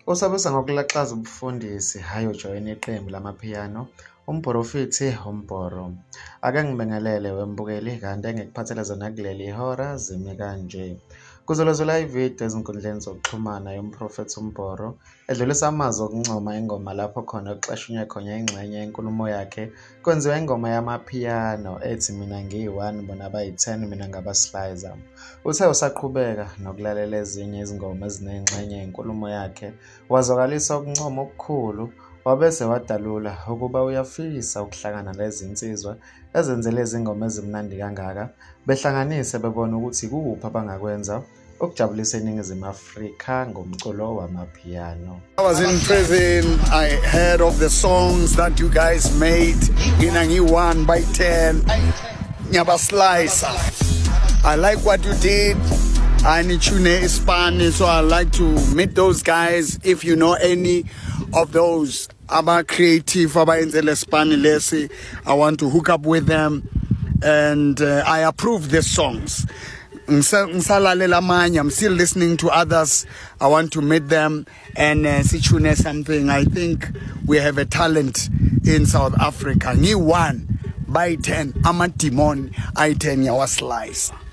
Usabisa ngokulaxaza ubufundisi hayi ujoyina iqembu lamaphiyano umprofiti umbhoro. Ake ngibingelele wembukeli kanti engikuphathele zona kuleli ihora zimi kanje. Kuzolozela ividiyo ezinkundleni zokuxhumana yomprofeti umbhoro edlulisa amazwi okuncoma ingoma lapho khona kuxashunye khona ingxenye yenkulumo yakhe kwenziwa ingoma yamaphiyano ethi mina ngiyi-1 bona abayi-10 mina ngabaslizer. Uthe usaqhubeka nokulalela ezinye izingoma ezinengxenye yenkulumo yakhe wazwakalisa ukuncoma okukhulu wabese wadalula ukuba uyafisa ukuhlangana lezi insizwa ezenzele izingoma ezimnandi kangaka behlanganise bebona ukuthi kuphi abangakwenza ukujabulisa iNingizimu Afrika ngomculo wamaphiyano. I was in prison. I heard of the songs that you guys made. Mina ngi-1 by 10. Nyabaslicer. I like what you did. I need tune Spanish, so I like to meet those guys. If you know any of those aba creative, aba enzele Spanish, I want to hook up with them, and I approve the songs. I'm still listening to others. I want to meet them and tune something. I think we have a talent in South Africa. Ngi-1 by 10, I'm a demon. I 10 yawa slice.